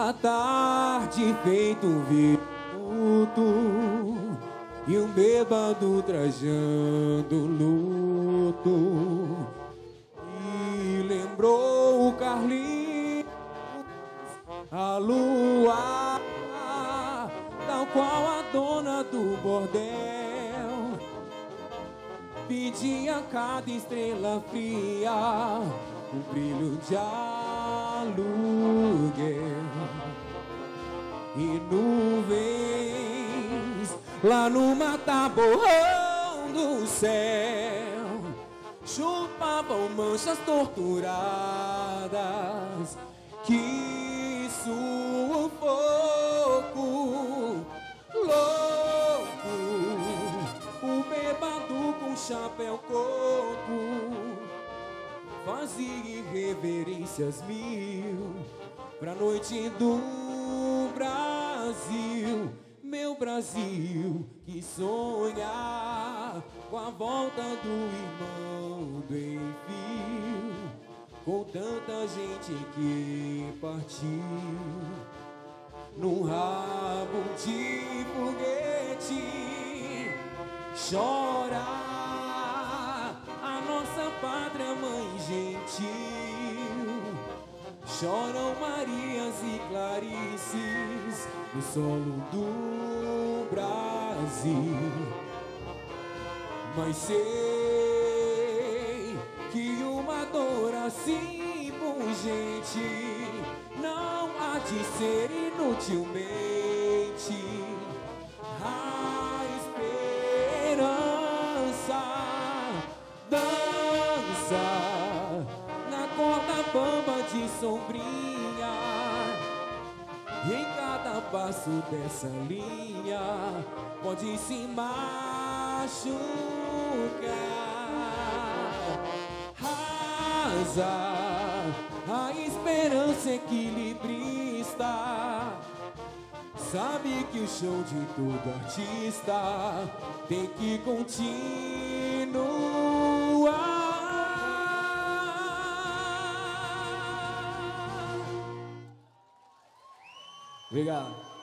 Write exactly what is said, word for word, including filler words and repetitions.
A tarde feito um viaduto e um bêbado trajando luto. E lembrou o Carlinhos, a lua, tal qual a dona do bordel, pedia a cada estrela fria um brilho de aluguel. E nuvens lá no mata-borrão do céu chupavam manchas torturadas. Que sufoco louco, o bêbado com chapéu coco fazia reverências mil pra noite do Brasil, meu Brasil, que sonha com a volta do irmão do Enfio, com tanta gente que partiu num rabo de foguete. Chora a nossa pátria, mãe gentil, choram Marias e Clarices no solo do Brasil. Mas sei que uma dor assim pungente não há de ser inutilmente. A esperança dança na corda bamba de sombrinha, e em cada passo dessa linha pode se machucar. Rasa a esperança equilibrista, sabe que o show de todo artista tem que continuar. Obrigado.